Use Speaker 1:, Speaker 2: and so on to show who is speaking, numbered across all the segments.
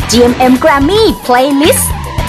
Speaker 1: GMM Grammy Playlist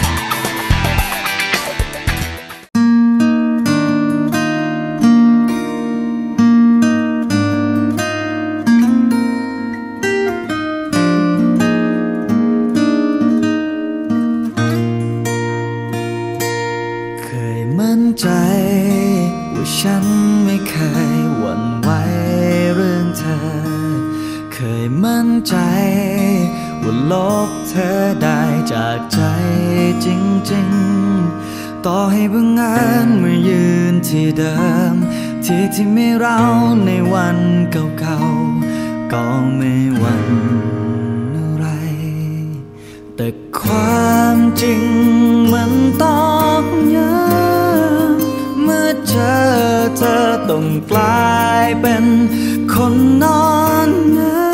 Speaker 2: ใจว่าฉันไม่เคยหวั่นไหวเรื่องเธอเคยมั่นใจว่าลบเธอได้จากใจจริงๆต่อให้บังเอิญมายืนที่เดิมที่มีเราในวันเก่าๆก็ไม่หวั่นอะไรแต่ความจริงมันต้องย้ำเมื่อเจอเธอต้องกลายเป็นคนนอนเนอ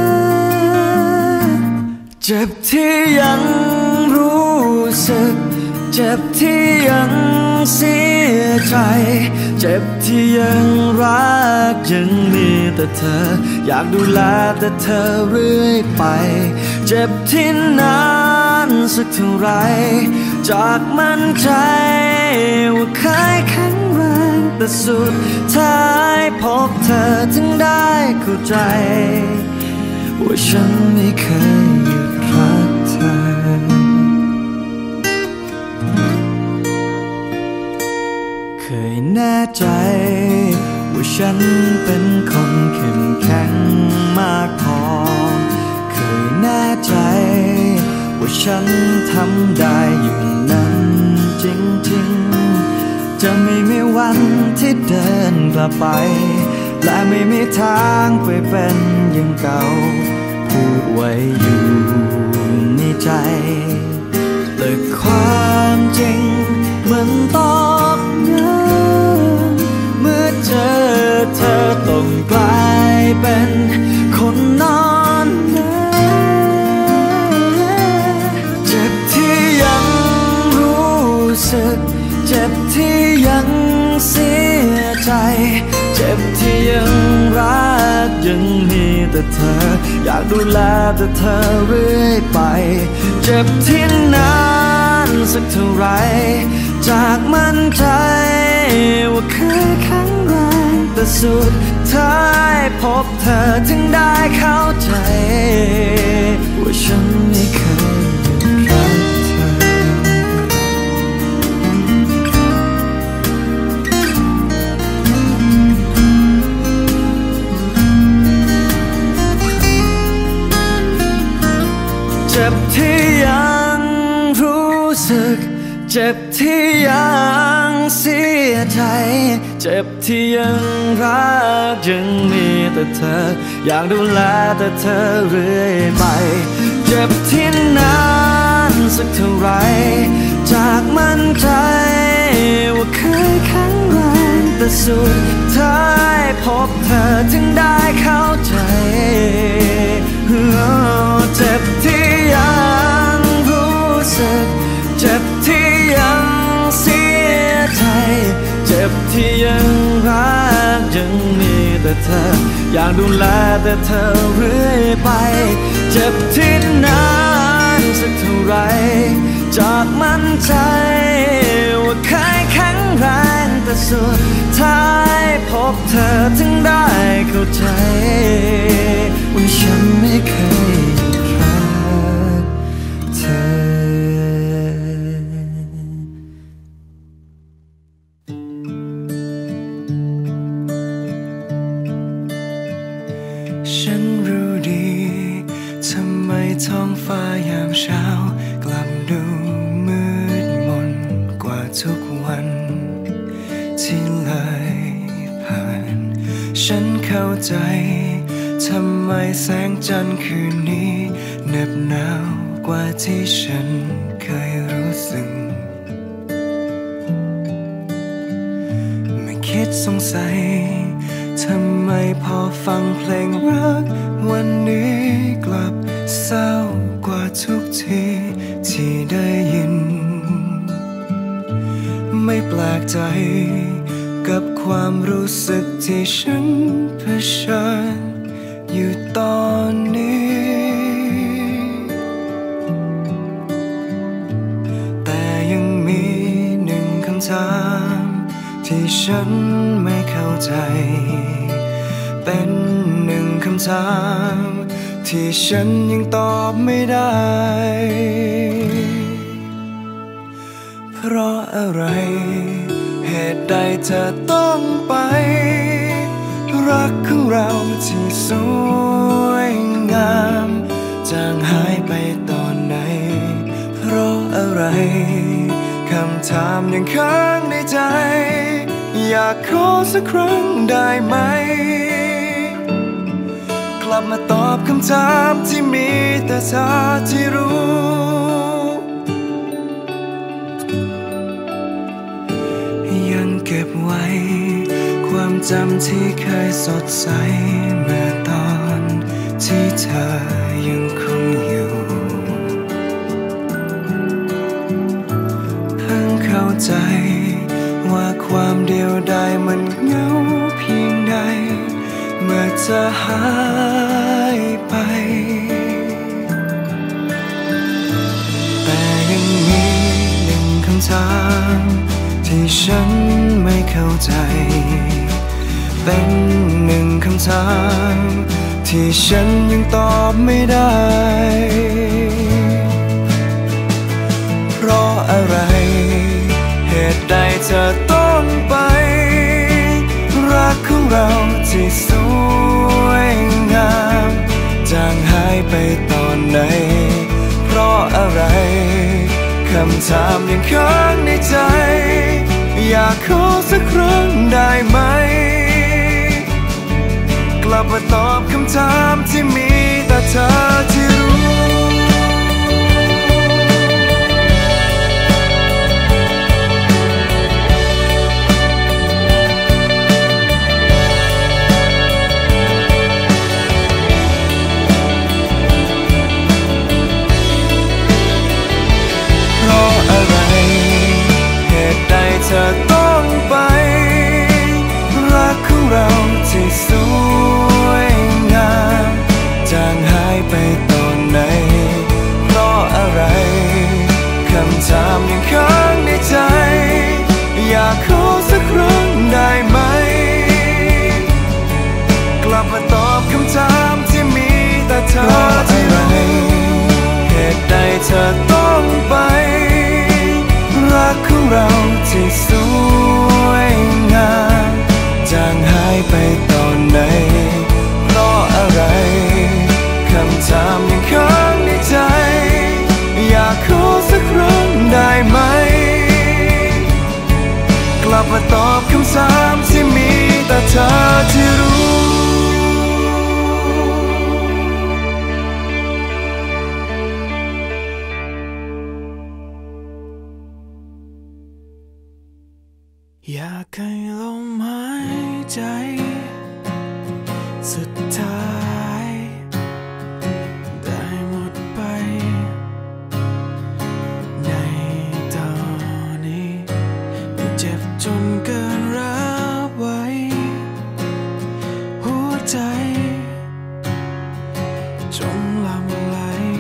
Speaker 2: เจ็บที่ยังรู้สึกเจ็บที่ยังเสียใจเจ็บที่ยังรักยังมีแต่เธออยากดูแลแต่เธอเรื่อยไปเจ็บที่นานสักเท่าไรจากมั่นใจว่าเคยแข็งแรงแต่สุดท้ายพบเธอถึงได้เข้าใจว่าฉันไม่เคยหยุดรักเธอเคยแน่ใจว่าฉันเป็นคนเข้มแข็งมากพอเคยแน่ใจว่าฉันทำได้อย่างนั้นจริงๆจะไม่มีวันที่เดินกลับไปและไม่มีทางไปเป็นอย่างเก่าพูดไว้อยู่ในใจแต่ความจริงมันต้องย้ำเมื่อเจอเธอต้องกลายเป็นคนนอนเนอเจ็บที่ยังรู้สึกเจ็บที่ยังเสียใจเจ็บที่ยังรักยังมีแต่เธออยากดูแลแต่เธอเรื่อยไปเจ็บที่นานสักเท่าไรจากมั่นใจว่าเคยแข็งแรงแต่สุดท้ายพบเธอถึงได้เข้าใจว่าฉันไม่เคยหยุดรักเธอเจ็บที่ยังรู้สึกเจ็บที่ยังเสียใจเจ็บที่ยังรักยังมีแต่เธออยากดูแลแต่เธอเรื่อยไปเจ็บที่นานสักเท่าไรจากมั่นใจว่าเคยแข็งแรงแต่สุดท้ายพบเธอถึงได้เข้าใจเจ็บที่ยังรู้สึกเจ็บที่ยังเสียใจเจ็บที่ยังรักยังมีแต่เธออยากดูแลแต่เธอเรื่อยไปเจ็บที่นานสักเท่าไรจากมั่นใจว่าเคยแข็งแรงแต่สุดท้ายพบเธอถึงได้เข้าใจว่าฉันไม่เคยรักเธอฉันรู้ดีทำไมท้องฟ้ายามเช้ากลับดูมืดมนกว่าทุกวันที่เลยผ่านฉันเข้าใจทำไมแสงจันทร์คืนนี้เหน็บหนาวกว่าที่ฉันเคยรู้สึกไม่คิดสงสัยทำไมพอฟังเพลงรักวันนี้กลับเศร้ากว่าทุกทีที่ได้ยินไม่แปลกใจกับความรู้สึกที่ฉันเผชิญอยู่ตอนนี้ำถามที่ฉันไม่เข้าใจเป็นหนึ่งคำถามที่ฉันยังตอบไม่ได้เพราะอะไรเหตุใดเธอต้องไปรักของเราที่สวยงามจางหายไปตอนไหนเพราะอะไรคำถามยังค้างในใจอยากขอสักครั้งได้ไหมกลับมาตอบคำถามที่มีแต่เธอที่รู้ยังเก็บไว้ความจำที่เคยสดใสเมื่อตอนที่เธอยังคงอยู่เพิ่งเข้าใจว่าความเดียวดายมันเหงาเพียงใดเมื่อเธอหายไปแต่ยังมีหนึ่งคำถามที่ฉันไม่เข้าใจเป็นหนึ่งคำถามที่ฉันยังตอบไม่ได้เพราะอะไรเหตุใดเธอต้องไปรักของเราที่สวยงามจางหายไปตอนไหนเพราะอะไรคำถามยังค้างในใจอยากขอสักครั้งได้ไหมกลับมาตอบคำถามที่มีแต่เธอที่รู้เพราะอะไรเหตุใดเธอต้องไปรักของเราที่สวยงามจางหายไปตอนไหนเพราะอะไรคำถามยังค้างในใจอยากขอสักครั้งได้ไหมกลับมาตอบคำถามที่มีแต่เธอที่รู้เหตุใดเธอต้องไปรักของเราที่สวยงามจางหายไปตอนไหนเพราะอะไรคำถามยังค้างในใจอยากขอสักครั้งได้ไหมกลับมาตอบคำถามที่มีแต่เธอที่รู้อยากให้ลมหายใจสุดท้ายได้หมดไปในตอนนี้เจ็บจนเกินรับไว้หัวใจจงหลั่งไหล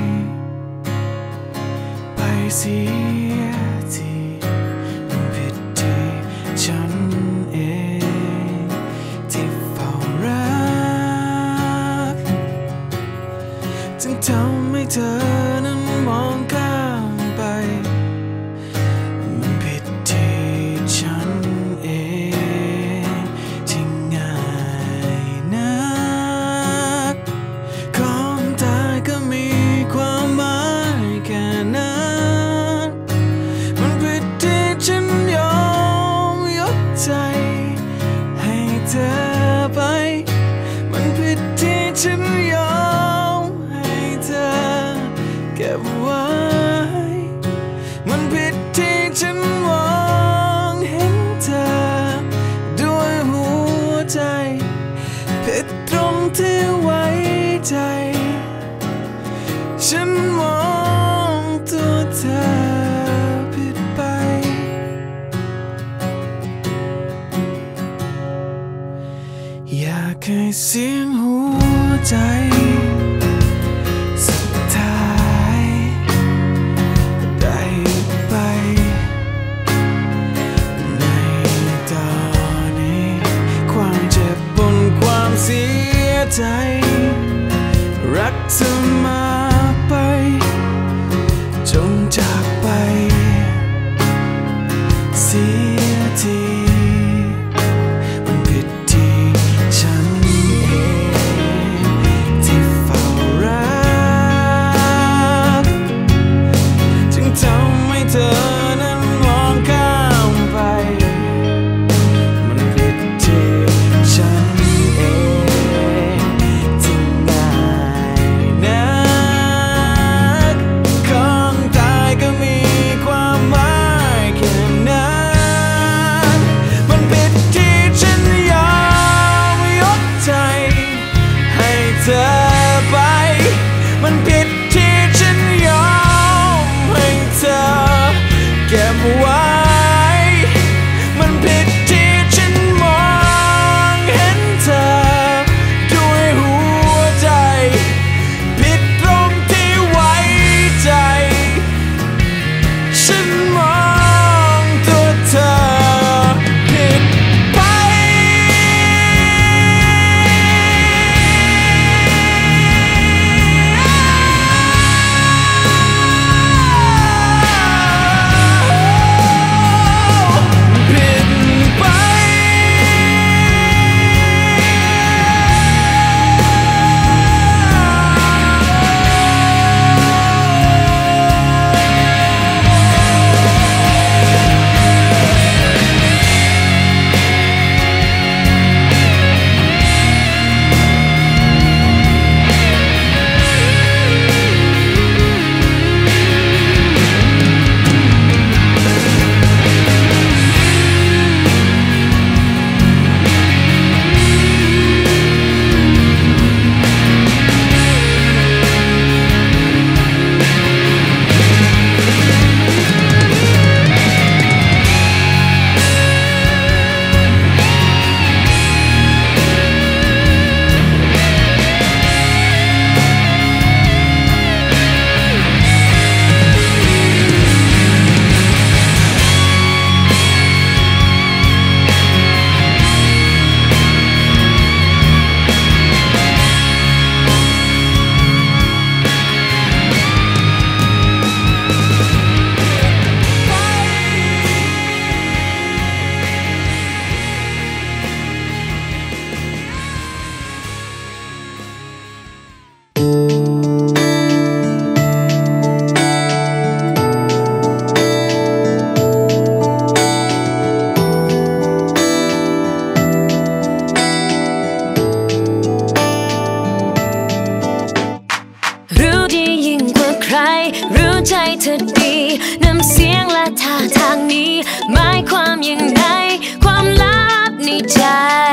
Speaker 2: ไปเสียทีผิดที่ฉันเองที่เฝ้ารักจึงทำให้เธอนั้นมองข้ามไปมันผิดที่ฉันเองที่ง่ายนักของตายก็มีความหมายแค่นั้นมันผิดที่ฉันยอมยกใจให้เธอไปมันผิดที่ฉันยอมให้เธอเก็บไว้มันผิดที่ฉันมองเห็นเธอด้วยหัวใจผิดตรงที่ไว้ใจฉันมองตัวเธอผิดไปอยากให้เสียงหัวใจสุดท้ายได้ไป
Speaker 3: รู้ใจเธอดีน้ำเสียงและท่าทางนี้หมายความยังไงความลับในใจ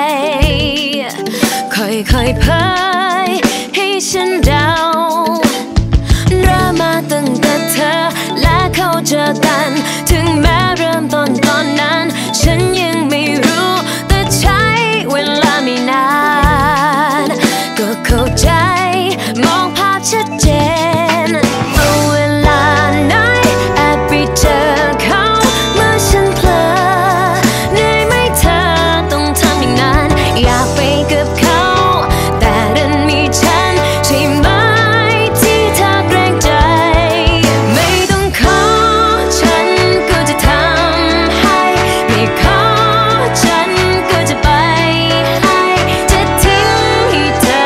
Speaker 3: ค่อยๆเผยให้ฉันเดาเริ่มมาตั้งแต่เธอและเขาเจอกันถึงแม้เริ่มต้นตอนนั้นฉันยังไม่รู้แต่ใช้เวลาไม่นานก็เข้าใจมองภาพชัดเจนเอาเวลาไหนแอบไปเจอเขาเมื่อฉันเผลอเหนื่อยไหมเธอต้องทำอย่างนั้นอยากไปกับเขาแต่ดันมีฉันใช่ไหมที่เธอเกรงใจไม่ต้องขอฉันก็จะทำให้ไม่ขอฉันก็จะไปให้จะทิ้งให้เธอ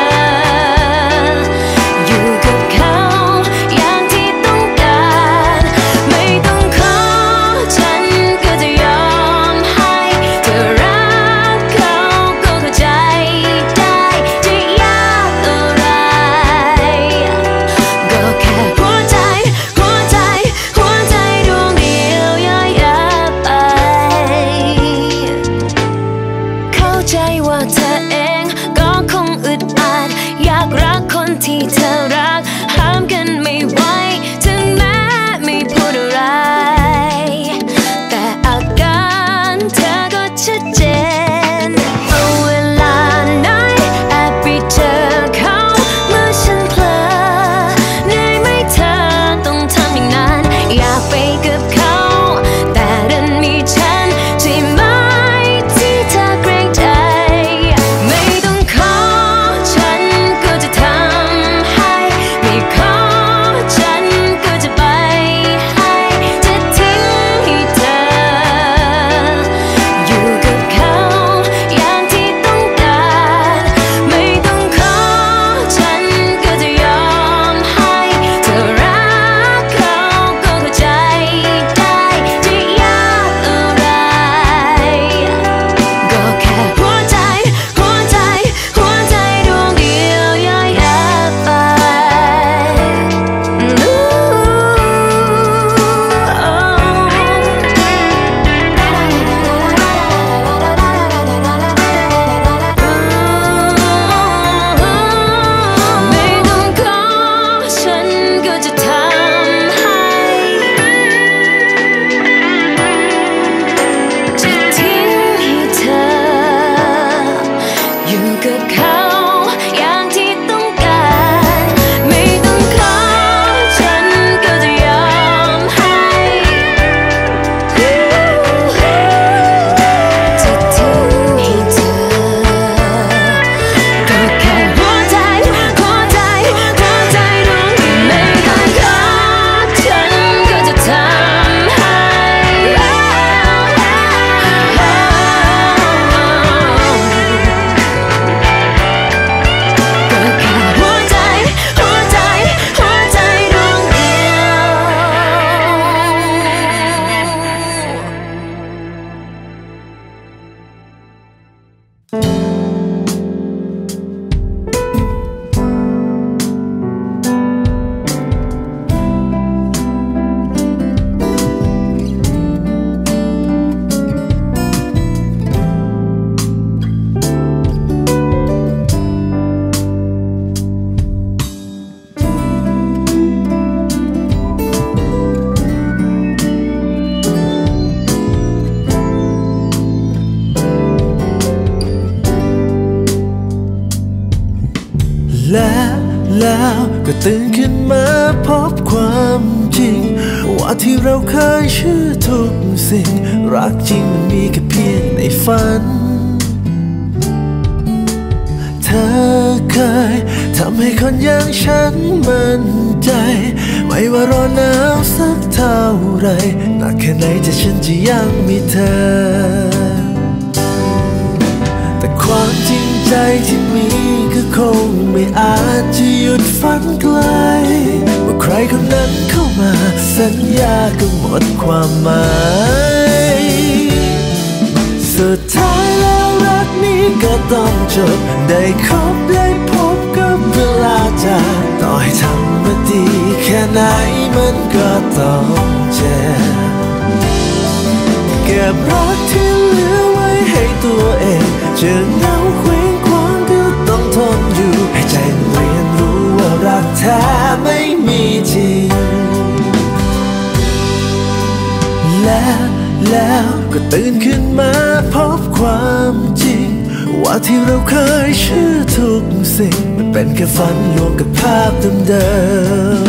Speaker 3: อยู่กับเขาอย่างที่ต้องการไม่ต้องขอฉันก็จะยอมให้เธอรักเขาก็เข้าใจได้จะยากอะไรก็แค่หัวใจดวงเดียวย่อยยับไปเข้าใจว่าเธอเองก็คงอึดอัดอยากรักคนที่เธอรักห้ามกันไม่ไหวถึงแม้ไม่พูดอะไรแต่อาการเธอก็ชัดเจนเอาเวลาไหนแอบไปเจอเขาเมื่อฉันเผลอเหนื่อยไหมเธอต้องทำอย่างนั้นอยากไปกับเขาแต่ดันมีฉันใช่ไหมที่เธอเกรงใจไม่ต้องขอฉันก็จะทำให้ไม่ขอฉันก็จะไปให้จะทิ้งให้เธออยู่กับเขาอย่างที่ต้องการไม่ต้องขอฉันก็จะยอมให้เธอรักเขาก็เข้าใจได้จะยากอะไรก็แค่หัวใจดวงเดียวย่อยยับไปไม่ต้องขอฉันก็จะทำให้จะทิ้งให้เธออยู่กับเขาอย่างที่ต้องการไม่ต้องขอฉันก็จะยอมให้จะทิ้งให้เธอก็แค่หัวใจดวงไม่ต้องขอฉันก็จะทำให้ก็แค่หัวใจดวงเดียว
Speaker 2: แล้วก็ตื่นขึ้นมาพบความจริงว่าที่เราเคยเชื่อทุกสิ่งรักจริงมันมีแค่เพียงในฝันเธอเคยทำให้คนอย่างฉันมั่นใจไม่ว่าร้อนหนาวสักเท่าไรหนักแค่ไหนแต่ฉันจะยังมีเธอแต่ความจริงใจที่มีก็คงไม่อาจจะหยุดฝันไกลเมื่อใครคนนั้นเข้ามาสัญญาก็หมดความหมายสุดท้ายแล้วรักนี้ก็ต้องจบได้คบได้พบกับเวล
Speaker 4: ลาจากต่อให้ทำมาดีแค่ไหนมันก็ต้องเจ็บเก็บรักที่เหลือไว้ให้ตัวเองเจอเหงาเคว้งคว้างก็ต้องทนอยู่ให้ใจเรียนรู้ว่ารักแท้ไม่มีจริงแล้วก็ตื่นขึ้นมาพบความจริงว่าที่เราเคยเชื่อทุกสิ่งมันเป็นแค่ฝันลวงกับภาพเดิม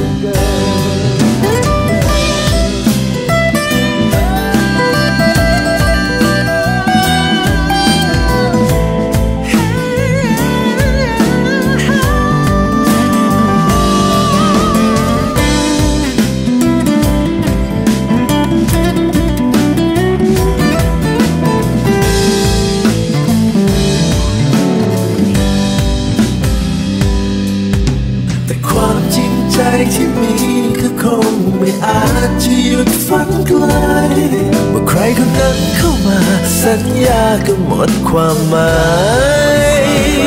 Speaker 4: ที่มีก็คงไม่อาจจะหยุดฝันไกลเมื่อใครคนนั้นเข้ามาสัญญาก็หมดความหมาย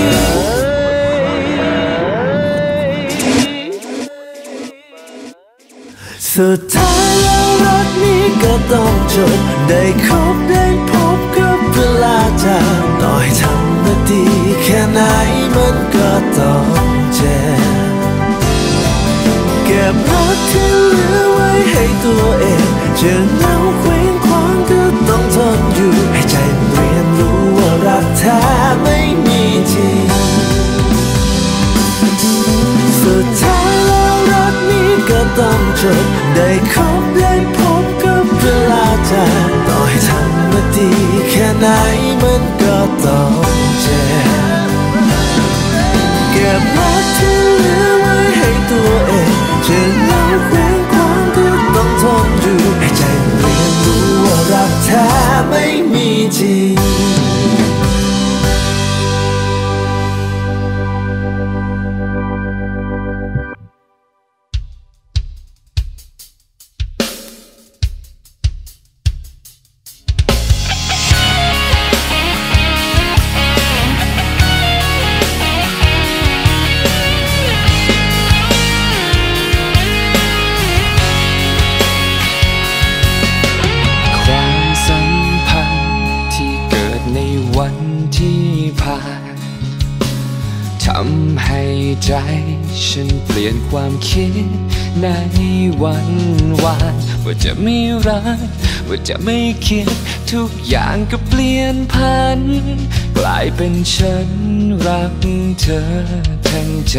Speaker 4: สุดท้ายแล้วรักนี้ก็ต้องจบได้คบได้พบกับเวลาจากต่อให้ทำมาดีแค่ไหนมันก็ต้องเจ็บเก็บรักที่เหลือไว้ให้ตัวเองเจอเหงาเคว้งคว้างก็ต้องทนอยู่ให้ใจเรียนรู้ว่ารักแท้ไม่มีจริงสุดท้ายแล้วรักนี้ก็ต้องจบได้คบได้พบกับเวลาจากต่อให้ทำมาดีแค่ไหนมันก็ต้องเจ็บเก็บรักที่เหลือไว้ให้ตัวเองเจอเหงาเคว้งคว้างก็ต้องทนอยู่ให้ใจเรียนรู้ว่ารักแท้ไม่มีจริงทำให้ใจฉันเปลี่ยนความคิดในวันวานว่าจะไม่รักว่าจะไม่คิดทุกอย่างก็เปลี่ยนพันกลายเป็นฉันรักเธอทั้งใจ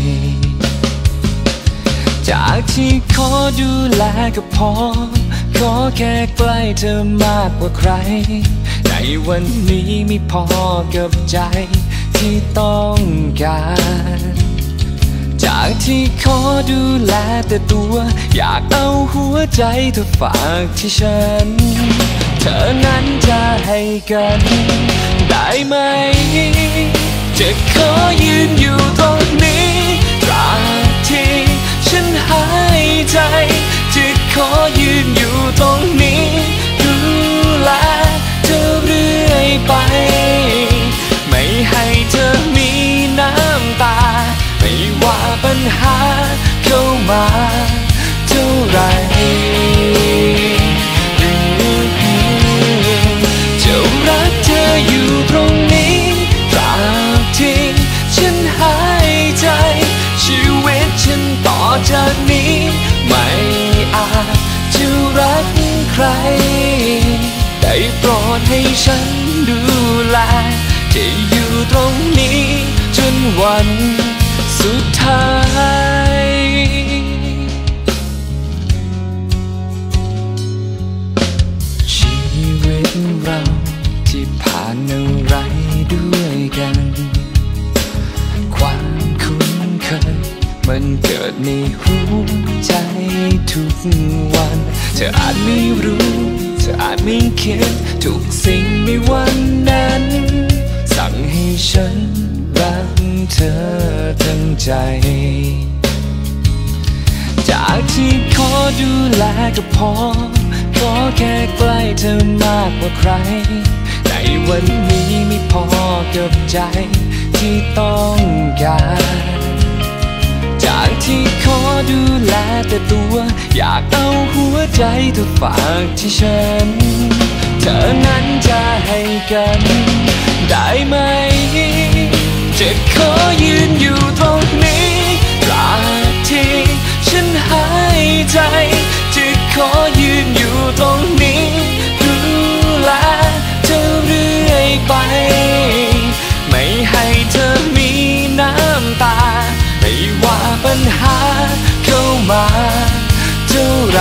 Speaker 4: จากที่ขอดูแลก็พอขอแค่ใกล้เธอมากกว่าใครในวันนี้ไม่พอกับใจที่ต้องการจากที่ขอดูแลแต่ตัวอยากเอาหัวใจเธอฝากที่ฉันเธอนั้นจะให้กันได้ไหมจะขอยืนอยู่ตรงนี้ตราบที่ฉันหายใจจะขอยืนอยู่ตรงนี้ดูแลเธอเรื่อยไปไม่ให้เธอมีน้ำตาไม่ว่าปัญหาเข้ามาเท่าไรจะรักเธออยู่ตรงนี้ตราบที่ฉันหายใจชีวิตฉันต่อจากนี้ไม่อาจจะรักใครได้โปรดให้ฉันดูแลจะอยู่ตรงนี้จนวันสุดท้ายชีวิตเราที่ผ่านอะไรด้วยกันความคุ้นเคยมันเกิดในหัวใจทุกวันเธออาจไม่รู้เธออาจไม่คิดทุกสิ่งในวันนั้นสั่งให้ฉันรักเธอทั้งใจจากที่ขอดูแลก็พอขอแค่ใกล้เธอมากกว่าใครในวันนี้ไม่พอกับใจที่ต้องการจากที่ขอดูแลแต่ตัวอยากเอาหัวใจเธอฝากที่ฉันเธอนั้นจะให้กันได้ไหมจะขอยืนอยู่ตรงนี้ตราบที่ฉันหายใจจะขอยืนอยู่ตรงนี้ดูแลเธอเรื่อยไปไม่ให้เธอมีน้ำตาไม่ว่าปัญหาเข้ามาเท่าไร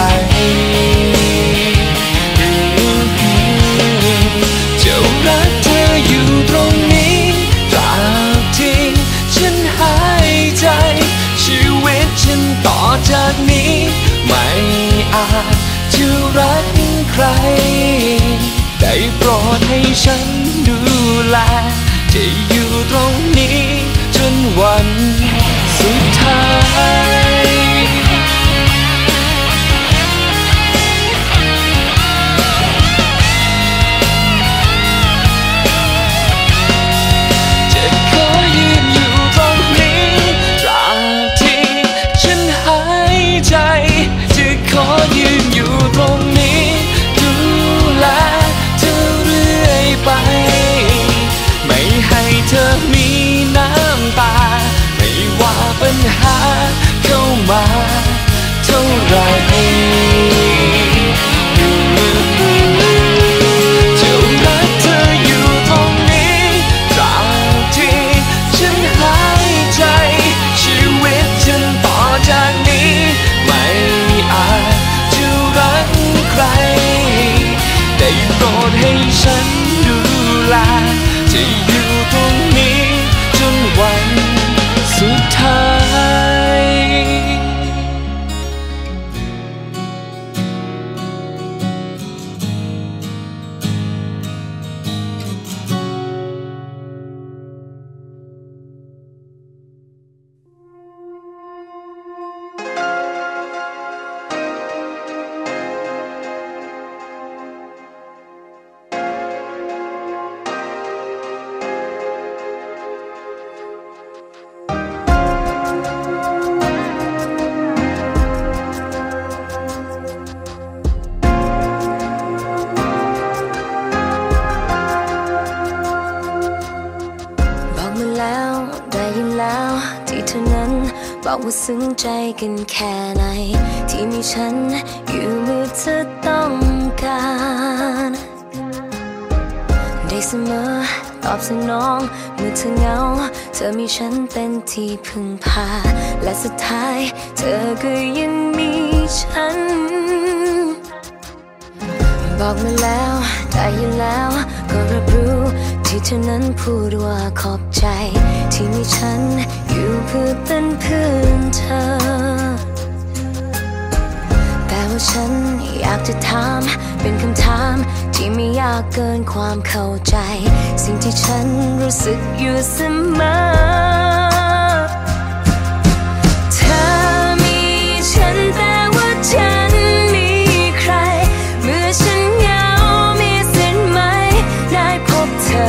Speaker 4: จะรักเธออยู่ตรงนี้ตราบที่ฉันหายใจชีวิตฉันต่อจากนี้ไม่อาจจะรักใครได้โปรดให้ฉันดูแลจะอยู่ตรงนี้จนวันสุดท้ายจะขอยืนอยู่ตรงนี้ตราบที่ฉันหายใจจะขอยืนอยู่ตรงนี้ดูแลเธอเรื่อยไปไม่ให้เธอมีน้ำตาไม่ว่าปัญหาเข้ามาเท่าไรจะรักเธออยู่ตรงนี้ตราบที่ฉันหายใจชีวิตฉันต่อจากนี้ไม่อาจจะรักใครได้โปรดให้ฉันดูแลจะอยู่ตรงนี้จนวันสุดท้ายบอกว่าซึ้งใจกันแค่ไหนที่มีฉันอยู่เมื่อเธอต้องการได้เสมอตอบสนองเมื่อเธอเหงาเธอมีฉันเป็นที่พึ่งพาและสุดท้ายเธอก็ยังมีฉันบอกมาแล้วได้ยินแล้วก็รับรู้ที่เธอนั้นพูดว่าขอบใจที่มีฉันอยู่เพื่อเป็นเพื่อนเธอแต่ว่าฉันอยากจะถามเป็นคำถามที่ไม่ยากเกินความเข้าใจสิ่งที่ฉันรู้สึกอยู่เสมอเธอมีฉันแต่ว่าฉันมีใครเมื่อฉันเหงามีสิทธิ์ไหมได้พบเธอ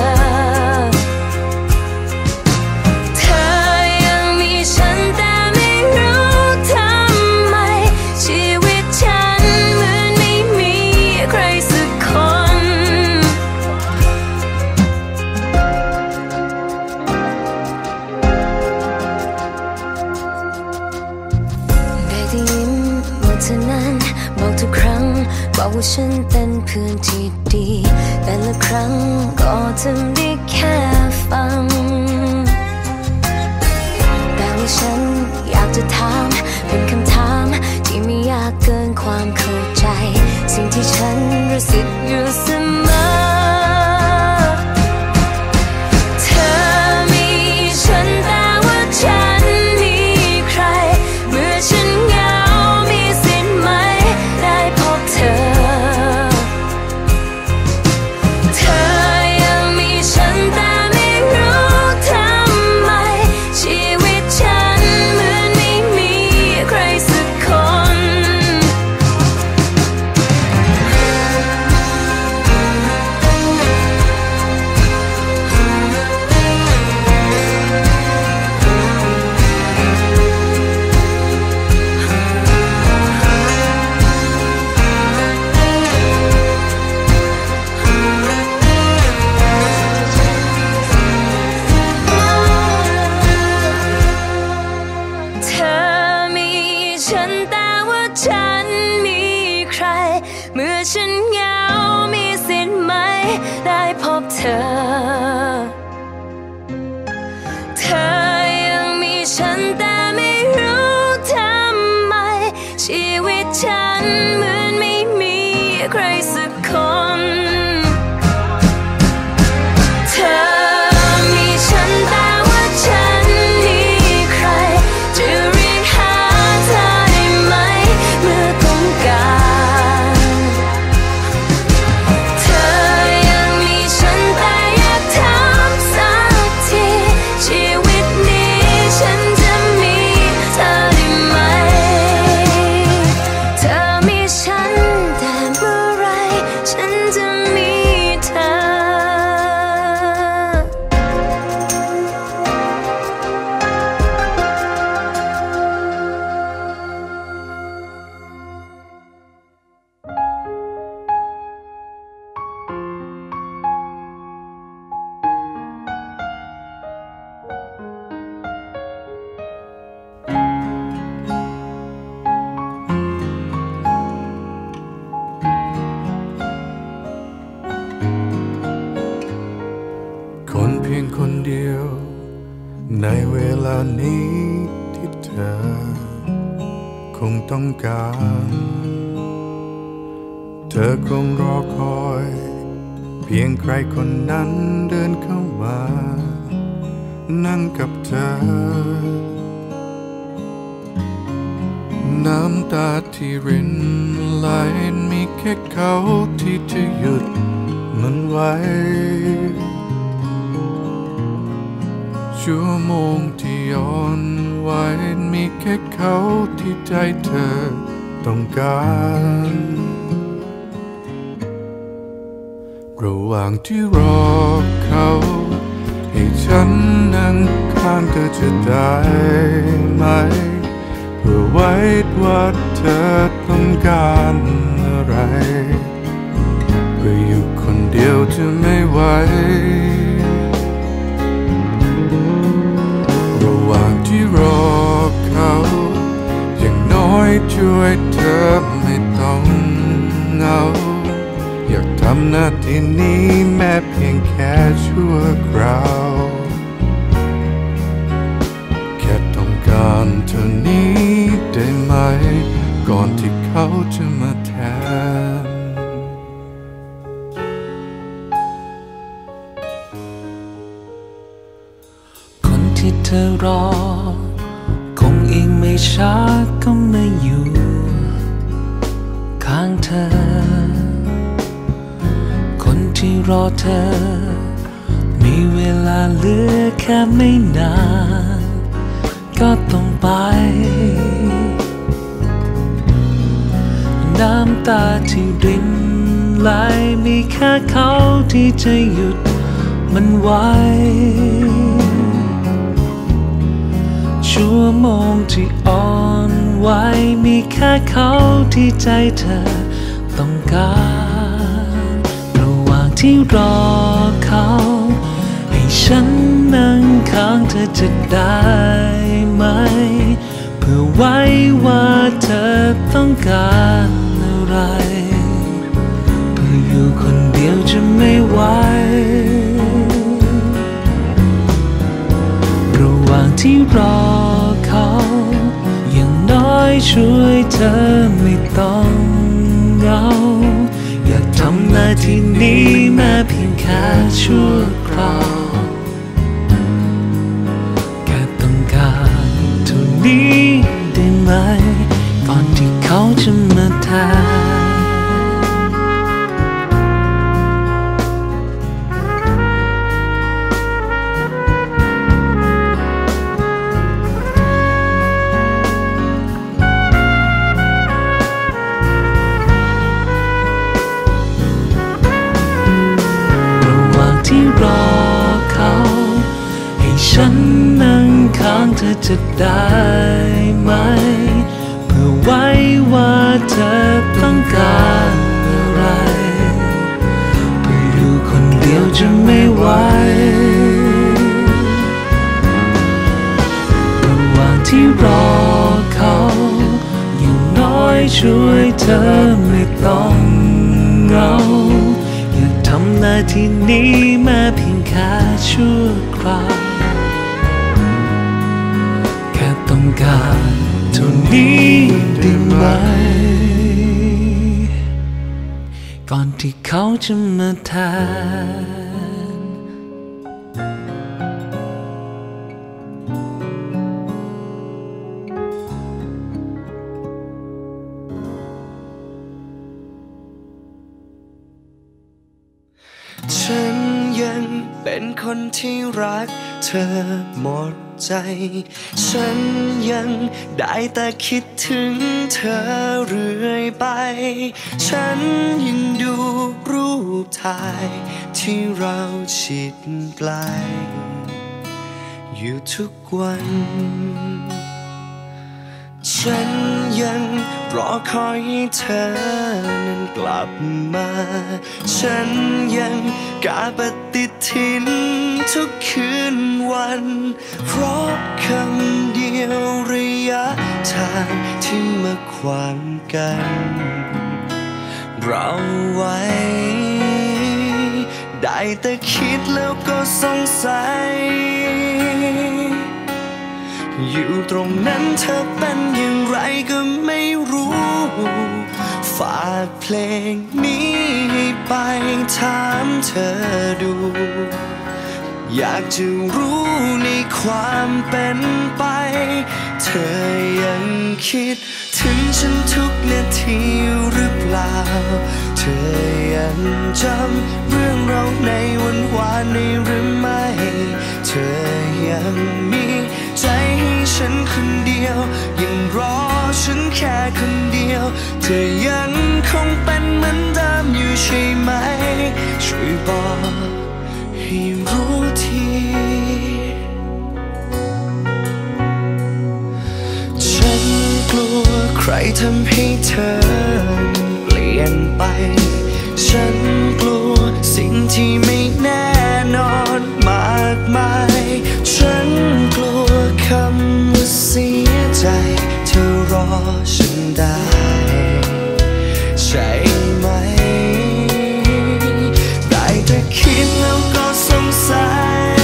Speaker 4: บอกว่าฉันเป็นเพื่อนที่ดีแต่ละครั้งก็ทำได้แค่ฟังแต่ว่าฉันอยากจะถามเป็นคำถามที่ไม่ยากเกินความเข้าใจสิ่งที่ฉันรู้สึกอยู่เสมอเธอมีฉันแต่ว่าฉันมีใครเมื่อฉันเหงามีสิทธิ์ไหมได้พบเธอ
Speaker 3: อเธอยังมีฉันแต่ไม่รู้ทำไมชีวิตฉันเหมือนไม่มีใครสักคนเธอมีฉันแต่ว่าฉันมีใครจะเรียกหาเธอได้ไหมเมื่อต้องการเธอยังมีฉันแต่อยากถามสักทีชีวิตนี้ฉันจะมีเธอได้ไหมเธอมีฉันแต่เมื่อไรฉันจะมีเธอ
Speaker 5: คนเพียงคนเดียวในเวลานี้ที่เธอคงต้องการเธอคงรอคอยเพียงใครคนนั้นเดินเข้ามานั่งกับเธอน้ำตาที่รินไหลมีแค่เขาที่จะหยุดมันไว้ชั่วโมงที่ย้อนไว้มีแค่เขาที่ใจเธอต้องการระหว่างที่รอเขาให้ฉันนั่งข้างเธอจะได้ไหมเพื่อไว้ว่าเธอต้องการอะไรเพื่ออยู่คนเดียวจะไม่ไหวระหว่างที่รอเขาอย่างน้อยช่วยเธอไม่ต้องเหงาอยากทำหน้าที่นี้แม้เพียงแค่ชั่วคราวแค่ต้องการเท่านี้ได้ไหมก่อนที่เขาจะมาแทน
Speaker 4: คนที่เธอรอคงอีกไม่ช้าก็มาอยู่ข้างเธอคนที่รอเธอมีเวลาเหลือแค่ไม่นานก็ต้องไปน้ำตาที่รินไหลมีแค่เขาที่จะหยุดมันไว้ชั่วโมงที่อ่อนไหวมีแค่เขาที่ใจเธอต้องการระหว่างที่รอเขาให้ฉันนั่งข้างเธอจะได้ไหมเพื่อไว้ว่าเธอต้องการอะไรเพื่ออยู่คนเดียวจะไม่ไหวระหว่างที่รอเขาอย่างน้อยช่วยเธอไม่ต้องเหงาอยากทำหน้าที่นี้แม้เพียงแค่ชั่วคราวแค่ต้องการเท่านี้ได้ไหมก่อนที่เขาจะมาแทนที่รอเขาให้ฉันนั่งข้างเธอจะได้ไหมเพื่อไว้ว่าเธอต้องการอะไรเพื่ออยู่คนเดียวจะไม่ไหวระหว่างที่รอเขาอย่างน้อยช่วยเธอไม่ต้องเหงาทำลาที่นี้มาเพียงแค่ชั่วคราวแค่ต้องการเท่านี้ได้ไหมก่อนที่เขาจะมาแทน
Speaker 2: ฉันยังเป็นคนที่รักเธอหมดใจฉันยังได้แต่คิดถึงเธอเรื่อยไปฉันยังดูรูปถ่ายที่เราชิดไกลอยู่ทุกวันฉันยังรอคอยให้เธอนั้นกลับมาฉันยังกาปฏิทินทุกคืนวันเพราะคำเดียวระยะทางที่มาขวางกันเราไว้ได้แต่คิดแล้วก็สงสัยอยู่ตรงนั้นเธอเป็นอย่างไรก็ไม่รู้ฝากเพลงนี้ไปถามเธอดูอยากจะรู้ในความเป็นไปเธอยังคิดถึงฉันทุกนาทีหรือเปล่าเธอยังจำเรื่องเราในวันวานนี้หรือไม่เธอยังมีใจให้ฉันคนเดียวยังรอฉันแค่คนเดียวเธอยังคงเป็นเหมือนเดิมอยู่ใช่ไหมช่วยบอกให้รู้ทีฉันกลัวใครทำให้เธอเปลี่ยนไปฉันกลัวสิ่งที่ไม่แน่นอนมากมายฉันกลัวคำว่าเสียใจเธอรอฉันได้ใช่ไหมได้แต่คิดแล้วก็สงสัย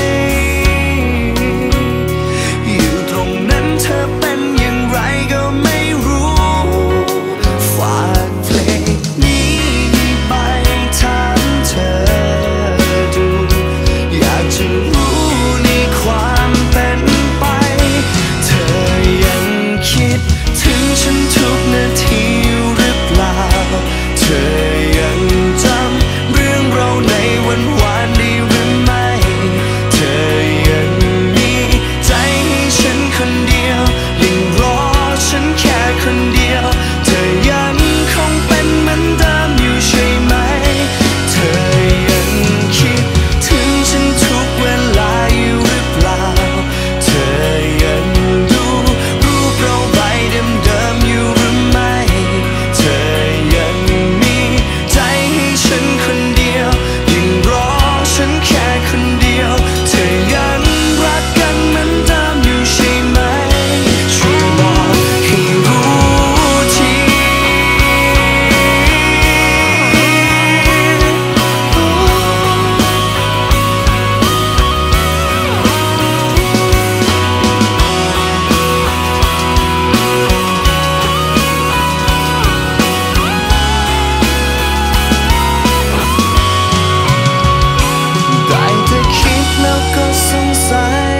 Speaker 2: อยู่ตรงนั้นเธอเป็นอย่างไรก็ไม่รู้ฝากเพลงนี้ไปถามเธอดูอยากจะรู้ในความเป็นไปเธอยังคิดถึงฉันทุกนาทีหรือเปล่าเธอยังจำเรื่องเราในวันวานได้หรือไม่เธอยังมีใจให้ฉันคนเดียวยังรอฉันแค่คนเดียวเธอยังคงเป็นเหมือนเดิมอยู่ใช่ไหมเธอยังคิดถึงฉันทุกเวลาอยู่หรือเปล่าเธอยังดูรูปเราใบเดิมๆอยู่หรือไม่เธอยังมีใจให้ฉันคนเดียวยังรอฉันแค่คนเดียวเธอยังรักกันเหมือนเดิมอยู่ใช่ไหมช่วยบอกให้รู้ทีได้แต่คิดแล้วก็สงสัย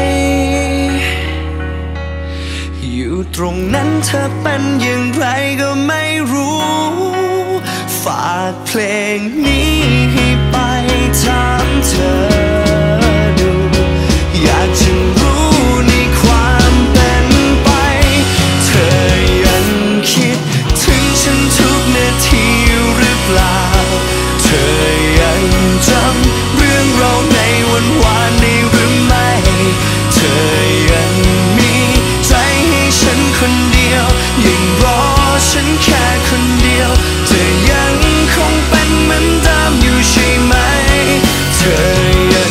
Speaker 2: อยู่ตรงนั้นเธอเป็นอย่างไรก็ไม่รู้ฝากเพลงนี้ให้ไปถามเธอดูอยากจะรู้ในความเป็นไปเธอยังคิดถึงฉันทุกนาทีหรือเปล่าเธอยังจำเรื่องเราในวันวานนี้หรือไม่เธอยังมีใจให้ฉันคนเดียวยังรอฉันแค่คนเดียวเธอยังคงเป็นเหมือนเดิมอยู่ใช่ไหมเธอยั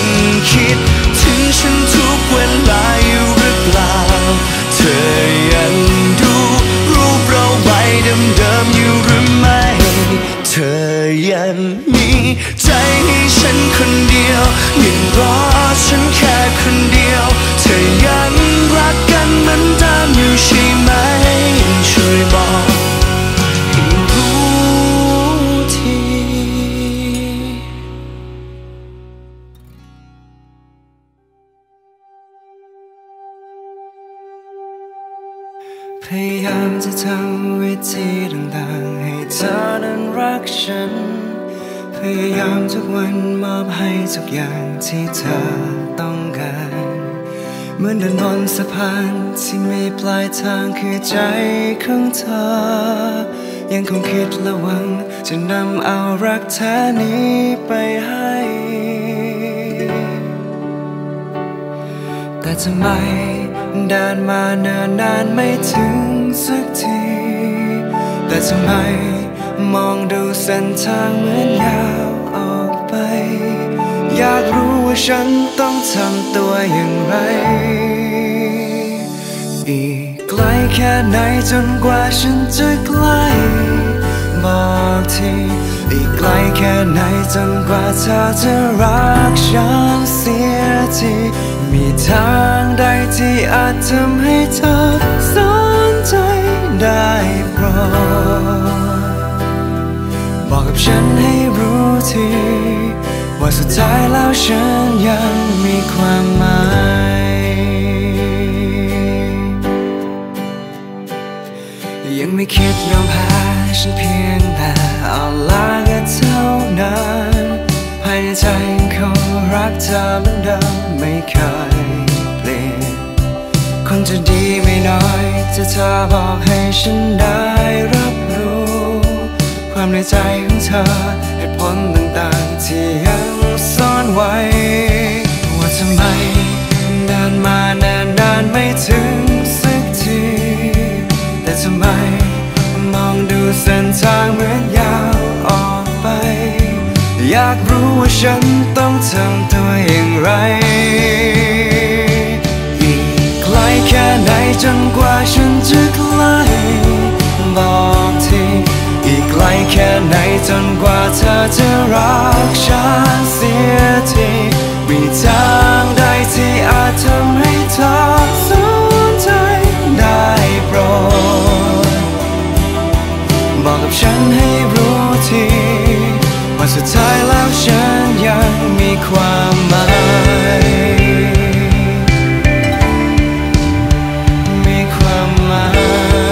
Speaker 2: ทำวิธีต่างๆให้เธอนั้นรักฉันพยายามทุกวันมอบให้ทุกอย่างที่เธอต้องการเหมือนเดินบนสะพานที่มีปลายทางคือใจของเธอยังคงคิดและหวังจะนำเอารักแท้นี้ไปให้แต่ทำไมเดินมาเนิ่นนานไม่ถึงสักทีแต่ทำไมมองดูเส้นทางเหมือนยาวออกไปอยากรู้ว่าฉันต้องทำตัวอย่างไรอีกไกลแค่ไหนจนกว่าฉันจะใกล้บอกทีอีกไกลแค่ไหนจนกว่าเธอจะรักฉันเสียทีมีทางใดที่อาจทำให้เธอสนใจได้โปรดบอกกับฉันให้รู้ทีว่าสุดท้ายแล้วฉันยังมีความหมายยังไม่คิดยอมแพ้ฉันเพียงแต่เอาลาก็เท่านั้นภายในใจยังคงรักเธอเหมือนเดิมไม่เคยเปลี่ยนคนจะดีไม่น้อยจะเธอบอกให้ฉันได้รับรู้ความในใจของเธอเหตุผลต่างๆที่ยังซ่อนไว้ว่าทำไมเดินมานานไม่ถึงสักทีแต่ทำไมมองดูเส้นทางเหมือนยาวออกไปอยากรู้ว่าฉันต้องทำตัวอย่างไรอีกไกลแค่ไหนจนกว่าฉันจะใกล้บอกทีอีกไกลแค่ไหนจนกว่าเธอจะรักฉันเสียทีมีทางใดที่อาจทำให้เธอสนใจได้โปรดบอกกับฉันให้รู้ทีว่าสุดท้ายแล้วฉันยังมีความหมายมีความหมาย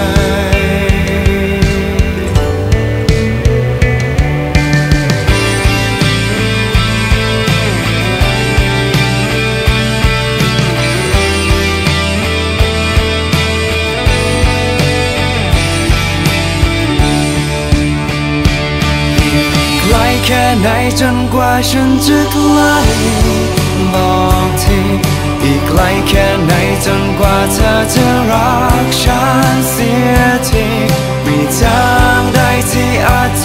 Speaker 2: แค่ไหนจนกว่าฉันจะใกล้บอกทีอีกไกลแค่ไหนจนกว่าเธอจะรักฉันเสียทีมีทางใดที่อาจท